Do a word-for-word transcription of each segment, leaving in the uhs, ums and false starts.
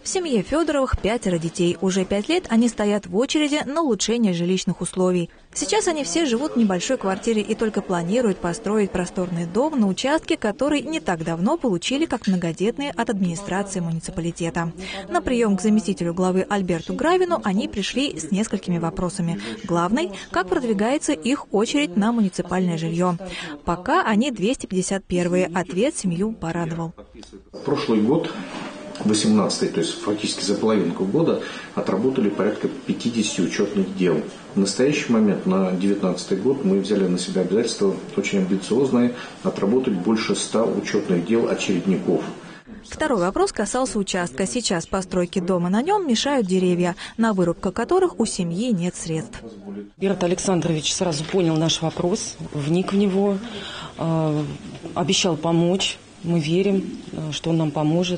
В семье Федоровых пятеро детей. Уже пять лет они стоят в очереди на улучшение жилищных условий. Сейчас они все живут в небольшой квартире и только планируют построить просторный дом на участке, который не так давно получили как многодетные от администрации муниципалитета. На прием к заместителю главы Альберту Гравину они пришли с несколькими вопросами. Главный – как продвигается их очередь на муниципальное жилье. Пока они двести пятьдесят первые. Ответ семью порадовал. Прошлый год, восемнадцатый, то есть фактически за половинку года, отработали порядка пятидесяти учетных дел. В настоящий момент, на девятнадцатый год, мы взяли на себя обязательства очень амбициозные, отработать больше ста учетных дел очередников. Второй вопрос касался участка. Сейчас постройки дома на нем мешают деревья, на вырубку которых у семьи нет средств. Альберт Александрович сразу понял наш вопрос, вник в него, э, обещал помочь. Мы верим, что он нам поможет.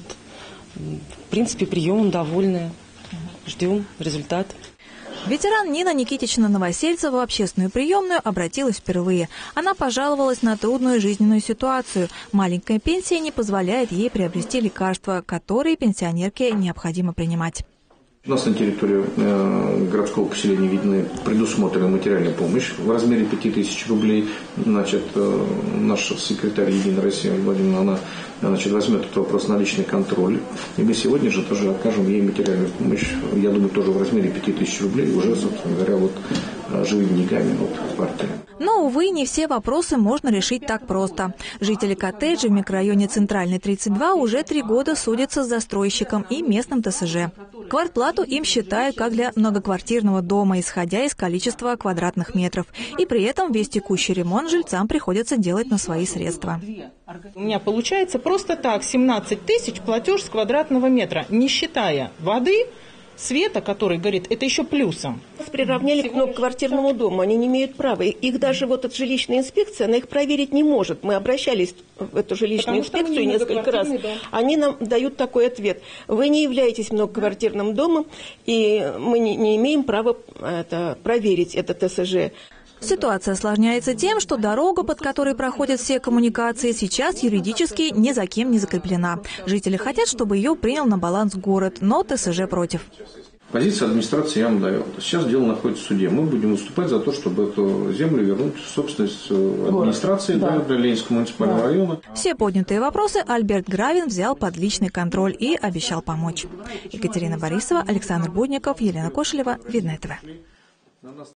В принципе, приемом довольны. Ждем результат. Ветеран Нина Никитична Новосельцева в общественную приемную обратилась впервые. Она пожаловалась на трудную жизненную ситуацию. Маленькая пенсия не позволяет ей приобрести лекарства, которые пенсионерке необходимо принимать. У нас на территории э, городского поселения Видны предусмотрена материальная помощь в размере пяти тысяч рублей. Значит, э, наш секретарь Единой России Владимир, она значит, возьмет этот вопрос на личный контроль. И мы сегодня же тоже окажем ей материальную помощь, я думаю, тоже в размере пяти тысяч рублей, уже, собственно говоря, вот живыми деньгами вот, в партии. Но, увы, не все вопросы можно решить так просто. Жители коттеджа в микрорайоне Центральный тридцать два уже три года судятся с застройщиком и местным ТСЖ. Квартплату им считают как для многоквартирного дома, исходя из количества квадратных метров. И при этом весь текущий ремонт жильцам приходится делать на свои средства. У меня получается просто так семнадцать тысяч платеж с квадратного метра, не считая воды, света, который горит, это еще плюсом. Приравняли к многоквартирному дому, они не имеют права. Их даже вот эта жилищная инспекция, она их проверить не может. Мы обращались в эту жилищную инспекцию несколько раз. Дом. Они нам дают такой ответ. Вы не являетесь многоквартирным домом, и мы не, не имеем права это, проверить это ТСЖ. Ситуация осложняется тем, что дорога, под которой проходят все коммуникации, сейчас юридически ни за кем не закреплена. Жители хотят, чтобы ее принял на баланс город, но ТСЖ против. Позиция администрации я вам даю. Сейчас дело находится в суде. Мы будем выступать за то, чтобы эту землю вернуть в собственность администрации да. для Ленинского муниципального да. района. Все поднятые вопросы Альберт Гравин взял под личный контроль и обещал помочь. Екатерина Борисова, Александр Будников, Елена Кошелева, Видное ТВ.